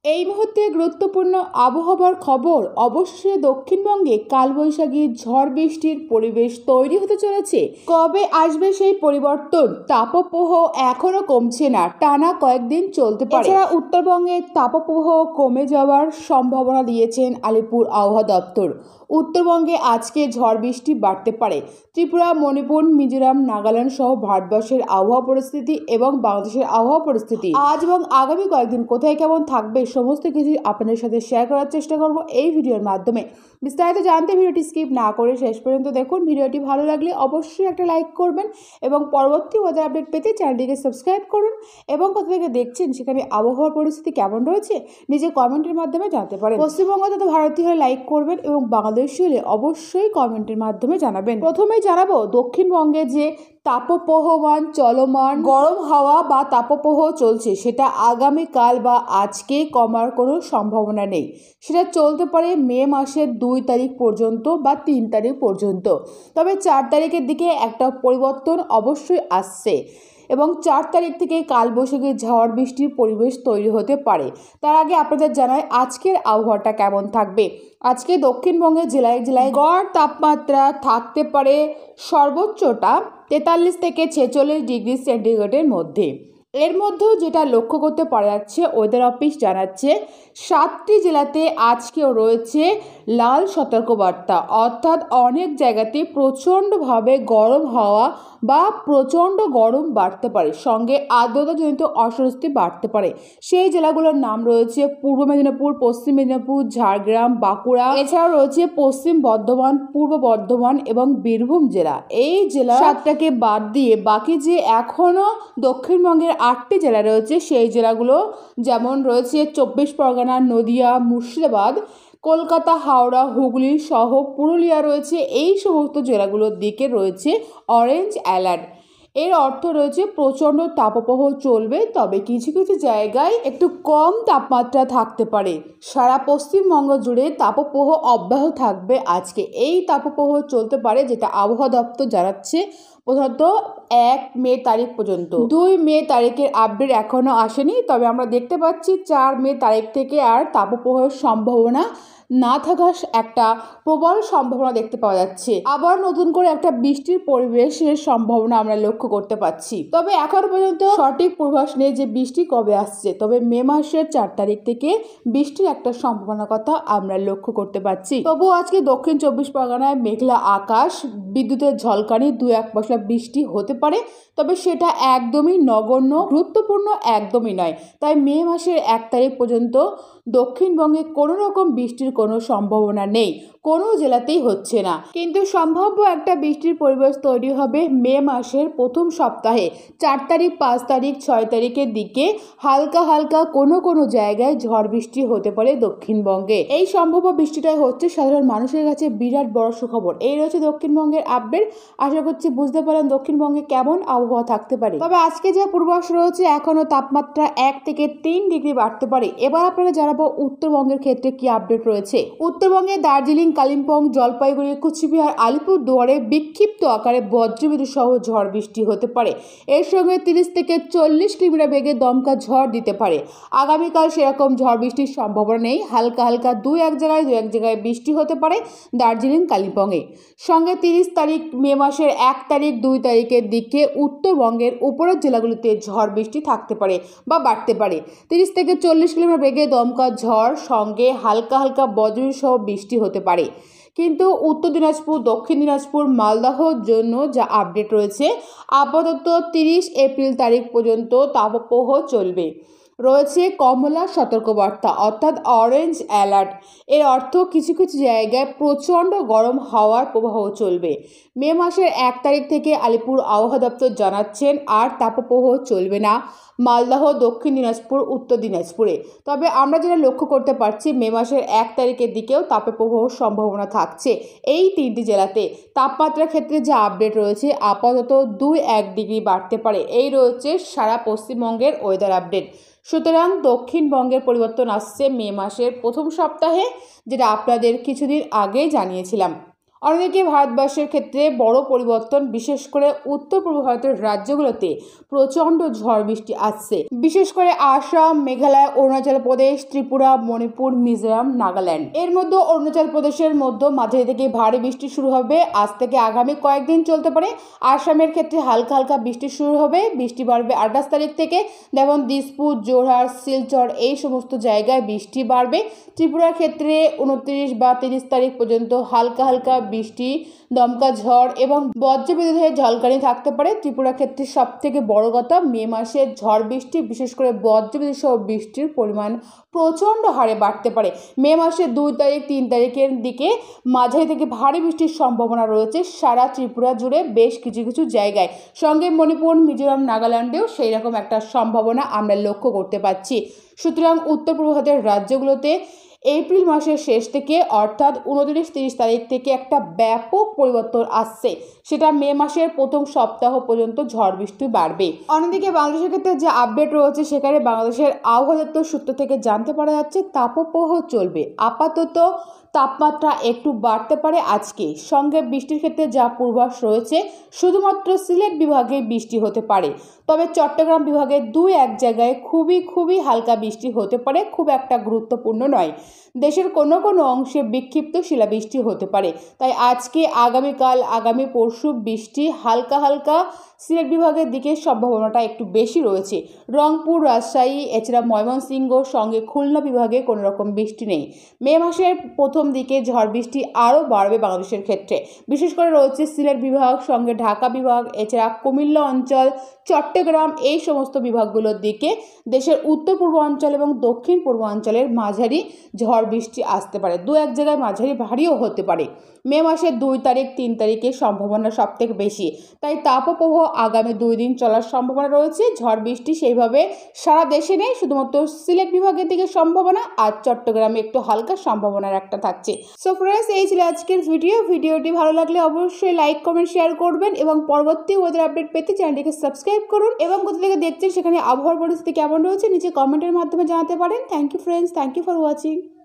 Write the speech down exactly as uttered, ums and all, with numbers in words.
এই মুহূর্তে গুরুত্বপূর্ণ আবহাওয়ার খবর। অবশ্যই দক্ষিণবঙ্গে কালবৈশাখী ঝড় বৃষ্টির পরিবেশ তৈরি হতে চলেছে। কবে আসবে সেই পরিবর্তন? তাপপ্রবাহ এখনো কমছে না, টানা কয়েকদিন চলতে পারে। এছাড়া উত্তরবঙ্গে তাপপ্রবাহ কমে যাওয়ার সম্ভাবনা দিয়েছেন আলিপুর আবহাওয়া দপ্তর। উত্তরবঙ্গে আজকে ঝড় বৃষ্টি বাড়তে পারে। ত্রিপুরা, মণিপুর, মিজোরাম, নাগাল্যান্ড সহ ভারতবর্ষের আবহাওয়া পরিস্থিতি এবং বাংলাদেশের আবহাওয়া পরিস্থিতি আজ এবং আগামী কয়েকদিন কোথায় কেমন থাকবে সমস্ত কিছু আপনাদের সাথে শেয়ার করার চেষ্টা করব এই ভিডিওর মাধ্যমে। বিস্তারিত জানতে ভিডিওটি স্কিপ না করে শেষ পর্যন্ত দেখুন। ভিডিওটি ভালো লাগলে অবশ্যই একটা লাইক করবেন এবং পরবর্তী ওয়েদার আপডেট পেতে চ্যানেলটিকে সাবস্ক্রাইব করুন এবং কোথা থেকে দেখছেন সেখানে আবহাওয়ার পরিস্থিতি কেমন রয়েছে নিজে কমেন্টের মাধ্যমে জানতে পারেন। পশ্চিমবঙ্গ তথা ভারতীয় হলে লাইক করবেন এবং বাংলাদেশি হলে অবশ্যই কমেন্টের মাধ্যমে জানাবেন। প্রথমেই জানাবো দক্ষিণবঙ্গে যে তাপপ্রবাহমান চলমান গরম হাওয়া বা তাপপ্রবাহ চলছে সেটা আগামীকাল বা আজকে কমার কোনো সম্ভাবনা নেই। সেটা চলতে পারে মে মাসের দুই তারিখ পর্যন্ত বা তিন তারিখ পর্যন্ত। তবে চার তারিখের দিকে একটা পরিবর্তন অবশ্যই আসছে এবং চার তারিখ থেকে কালবৈশাখী ঝড় বৃষ্টির পরিবেশ তৈরি হতে পারে। তার আগে আপনাদের জানাই আজকের আবহাওয়াটা কেমন থাকবে। আজকে দক্ষিণবঙ্গের জেলায় জেলায় গড় তাপমাত্রা থাকতে পারে সর্বোচ্চটা তেতাল্লিশ থেকে ছেচল্লিশ ডিগ্রি সেন্টিগ্রেডের মধ্যে। এর মধ্যেও যেটা লক্ষ্য করতে পারা যাচ্ছে, ওয়েদার অফিস জানাচ্ছে সাতটি জেলাতে আজকেও রয়েছে লাল সতর্কবার্তা, অর্থাৎ অনেক জায়গাতে প্রচণ্ডভাবে গরম হাওয়া বা প্রচণ্ড গরম বাড়তে পারে, সঙ্গে আর্দ্রতাজনিত অস্বস্তি বাড়তে পারে। সেই জেলাগুলোর নাম রয়েছে পূর্ব মেদিনীপুর, পশ্চিম মেদিনীপুর, ঝাড়গ্রাম, বাঁকুড়া, এছাড়াও রয়েছে পশ্চিম বর্ধমান, পূর্ব বর্ধমান এবং বীরভূম জেলা। এই জেলা সাতটাকে বাদ দিয়ে বাকি যে এখনও দক্ষিণবঙ্গের আটটি জেলা রয়েছে সেই জেলাগুলো যেমন রয়েছে চব্বিশ পরগনা, নদিয়া, মুর্শিদাবাদ, কলকাতা, হাওড়া, হুগলি সহ পুরুলিয়া রয়েছে। এই সমস্ত জেলাগুলোর দিকে রয়েছে অরেঞ্জ অ্যালার্ট। এর অর্থ রয়েছে প্রচণ্ড তাপপ্রবাহ চলবে, তবে কিছু কিছু জায়গায় একটু কম তাপমাত্রা থাকতে পারে। সারা পশ্চিমবঙ্গ জুড়ে তাপপ্রবাহ অব্যাহত থাকবে আজকে। এই তাপপ্রবাহ চলতে পারে, যেটা আবহাওয়া দপ্তর জানাচ্ছে প্রধানত এক মে তারিখ পর্যন্ত। দুই মে তারিখের আপডেট এখনও আসেনি, তবে আমরা দেখতে পাচ্ছি চার মে তারিখ থেকে আর তাপপ্রবাহের সম্ভাবনা না থাকার একটা প্রবল সম্ভাবনা দেখতে পাওয়া যাচ্ছে। আবার নতুন করে একটা বৃষ্টির পরিবেশের সম্ভাবনা আমরা লক্ষ্য করতে পারছি। তবে এখন পর্যন্ত সঠিক পূর্বাভাস নেই যে বৃষ্টি কবে আসছে। তবে মে মাসের চার তারিখ থেকে বৃষ্টির একটা সম্ভাবনার কথা আমরা লক্ষ্য করতে পারছি। তবুও আজকে দক্ষিণ চব্বিশ পরগনায় মেঘলা আকাশ, বিদ্যুতের ঝলকানি, দু এক পশলা বৃষ্টি হতে পারে, তবে সেটা একদমই নগণ্য, গুরুত্বপূর্ণ একদমই নয়। তাই মে মাসের এক তারিখ পর্যন্ত দক্ষিণবঙ্গে কোনো রকম বৃষ্টির কোনো সম্ভাবনা নেই, কোনো জেলাতেই হচ্ছে না। কিন্তু সম্ভাব্য একটা বৃষ্টির পরিবেশ তৈরি হবে মে মাসের প্রথম সপ্তাহে চার তারিখ, পাঁচ তারিখ, ছয় তারিখের দিকে হালকা হালকা কোনো কোনো জায়গায় ঝড় বৃষ্টি হতে পারে দক্ষিণবঙ্গে। এই সম্ভাব্য বৃষ্টিটাই হচ্ছে সাধারণ মানুষের কাছে বিরাট বড় সুখবর। এই রয়েছে দক্ষিণবঙ্গের আপডেট। আশা করছি বুঝতে পারেন দক্ষিণবঙ্গে কেমন আবহাওয়া থাকতে পারে। তবে আজকে যা পূর্বাভাস রয়েছে এখনো তাপমাত্রা এক থেকে তিন ডিগ্রি বাড়তে পারে। এবার আপনারা জানাবো উত্তরবঙ্গের ক্ষেত্রে কি আপডেট রয়েছে। উত্তরবঙ্গে দার্জিলিং, কালিম্পং, জলপাইগুড়ি, কুচবিহার, আলিপুরদুয়ারে বিক্ষিপ্ত আকারে বজ্রবিদ্যুৎ সহ ঝড় বৃষ্টি হতে পারে। এর সঙ্গে তিরিশ থেকে চল্লিশ কিলোমিটার বেগে দমকা ঝড় দিতে পারে। আগামীকাল সেরকম ঝড় বৃষ্টির সম্ভাবনা নেই। হালকা হালকা দু এক জায়গায় দু এক জায়গায় বৃষ্টি হতে পারে দার্জিলিং, কালিম্পংয়ে। সঙ্গে তিরিশ তারিখ মে মাসের এক তারিখ, দুই তারিখের দিকে উত্তরবঙ্গের উপরের জেলাগুলিতে ঝড় বৃষ্টি থাকতে পারে বা বাড়তে পারে। তিরিশ থেকে চল্লিশ কিলোমিটার বেগে দমকা ঝড়, সঙ্গে হালকা হালকা বজ্রবিদ্যুৎ সহ বৃষ্টি হতে পারে। কিন্তু উত্তর দিনাজপুর, দক্ষিণ দিনাজপুর, মালদহর জন্য যা আপডেট রয়েছে আপাতত তিরিশ এপ্রিল তারিখ পর্যন্ত তাপপ্রবাহ চলবে। রয়েছে কমলা সতর্কবার্তা, অর্থাৎ অরেঞ্জ অ্যালার্ট। এর অর্থ কিছু কিছু জায়গায় প্রচণ্ড গরম হাওয়ার প্রবাহ চলবে। মে মাসের এক তারিখ থেকে আলিপুর আবহাওয়া দপ্তর জানাচ্ছেন আর তাপপ্রবাহ চলবে না মালদহ, দক্ষিণ দিনাজপুর, উত্তর দিনাজপুরে। তবে আমরা যেটা লক্ষ্য করতে পারছি মে মাসের এক তারিখের দিকেও তাপপ্রবাহর সম্ভাবনা থাকছে এই তিনটি জেলাতে। তাপমাত্রার ক্ষেত্রে যে আপডেট রয়েছে আপাতত দুই এক ডিগ্রি বাড়তে পারে। এই রয়েছে সারা পশ্চিমবঙ্গের ওয়েদার আপডেট। সুতরাং দক্ষিণবঙ্গের পরিবর্তন আসছে মে মাসের প্রথম সপ্তাহে, যেটা আপনাদের কিছুদিন আগেই জানিয়েছিলাম। অন্যদিকে ভারতবর্ষের ক্ষেত্রে বড় পরিবর্তন, বিশেষ করে উত্তর পূর্ব ভারতের রাজ্যগুলোতে প্রচণ্ড ঝড় বৃষ্টি আসছে। বিশেষ করে আসাম, মেঘালয়, অরুণাচল প্রদেশ, ত্রিপুরা, মণিপুর, মিজোরাম, নাগাল্যান্ড। এর মধ্যে অরুণাচল প্রদেশের মধ্যে মাঝারি থেকে ভারী বৃষ্টি শুরু হবে। আজ থেকে আগামী কয়েকদিন চলতে পারে। আসামের ক্ষেত্রে হালকা হালকা বৃষ্টি শুরু হবে। বৃষ্টি বাড়বে আঠাশ তারিখ থেকে। যেমন দিসপুর, জোরহাট, শিলচর এই সমস্ত জায়গায় বৃষ্টি বাড়বে। ত্রিপুরার ক্ষেত্রে উনত্রিশ বা তিরিশ তারিখ পর্যন্ত হালকা হালকা বৃষ্টি, দমকা ঝড় এবং বজ্রবিদ্যুতের ঝলকানি থাকতে পারে। ত্রিপুরার ক্ষেত্রে সব থেকে বড় কথা, মে মাসে ঝড় বৃষ্টি, বিশেষ করে বজ্রবিদ্যুৎ সহ বৃষ্টির পরিমাণ প্রচণ্ড হারে বাড়তে পারে। মে মাসের দুই তারিখ তিন তারিখের দিকে মাঝারি থেকে ভারী বৃষ্টির সম্ভাবনা রয়েছে সারা ত্রিপুরা জুড়ে বেশ কিছু কিছু জায়গায়। সঙ্গে মণিপুর, মিজোরাম, নাগাল্যান্ডেও সেই রকম একটা সম্ভাবনা আমরা লক্ষ্য করতে পারছি। সুতরাং উত্তর পূর্ব ভারতের রাজ্যগুলোতে এপ্রিল মাসের শেষ থেকে অর্থাৎ উনত্রিশ তিরিশ তারিখ থেকে একটা ব্যাপক পরিবর্তন আসছে। সেটা মে মাসের প্রথম সপ্তাহ পর্যন্ত ঝড় বৃষ্টি বাড়বে। অন্যদিকে বাংলাদেশের ক্ষেত্রে যে আপডেট রয়েছে, সেখানে বাংলাদেশের আবহাওয়া দপ্তর সূত্র থেকে জানতে পারা যাচ্ছে তাপপ্রবাহ চলবে। আপাতত তাপমাত্রা একটু বাড়তে পারে আজকে। সঙ্গে বৃষ্টির ক্ষেত্রে যা পূর্বাভাস রয়েছে, শুধুমাত্র সিলেট বিভাগে বৃষ্টি হতে পারে। তবে চট্টগ্রাম বিভাগের দুই এক জায়গায় খুবই খুবই হালকা বৃষ্টি হতে পারে, খুব একটা গুরুত্বপূর্ণ নয়। দেশের কোনো কোনো অংশে বিক্ষিপ্ত শিলাবৃষ্টি হতে পারে। তাই আজকে, আগামীকাল, আগামী পরশু বৃষ্টি হালকা হালকা সিলেট বিভাগের দিকে সম্ভাবনাটা একটু বেশি রয়েছে। রংপুর, রাজশাহী, এছাড়া ময়মনসিংহ, সঙ্গে খুলনা বিভাগে কোনো রকম বৃষ্টি নেই। মে মাসের প্রথম দিকে ঝড় বৃষ্টি আরও বাড়বে বাংলাদেশের ক্ষেত্রে। বিশেষ করে রয়েছে সিলেট বিভাগ, সঙ্গে ঢাকা বিভাগ, এছাড়া কুমিল্লা অঞ্চল, চট্টগ্রাম এই সমস্ত বিভাগগুলোর দিকে দেশের উত্তর পূর্ব অঞ্চল এবং দক্ষিণ পূর্ব অঞ্চলের মাঝারি ঝড় বৃষ্টি আসতে পারে। দু এক জায়গায় মাঝারি ভারীও হতে পারে। মে মাসের দুই তারিখ তিন তারিখে সম্ভাবনা সব থেকে বেশি। তাই তাপপ্রবাহ আগামী দুই দিন চলার সম্ভাবনা রয়েছে। ঝড় বৃষ্টি সেইভাবে সারা দেশে নেই, শুধুমাত্র সিলেট বিভাগের দিকে সম্ভাবনা, আর চট্টগ্রামে একটু হালকা সম্ভাবনার একটা থাকছে। সো ফ্রেন্ডস, এই ছিল আজকের ভিডিও। ভিডিওটি ভালো লাগলে অবশ্যই লাইক, কমেন্ট, শেয়ার করবেন এবং পরবর্তী ওয়েদার আপডেট পেতে চ্যানেলটিকে সাবস্ক্রাইব করুন। এবং কোথা থেকে দেখছেন, সেখানে আবহাওয়ার পরিস্থিতি কেমন রয়েছে নিচে কমেন্টের মাধ্যমে জানাতে পারেন। Thank you friends, thank you for watching.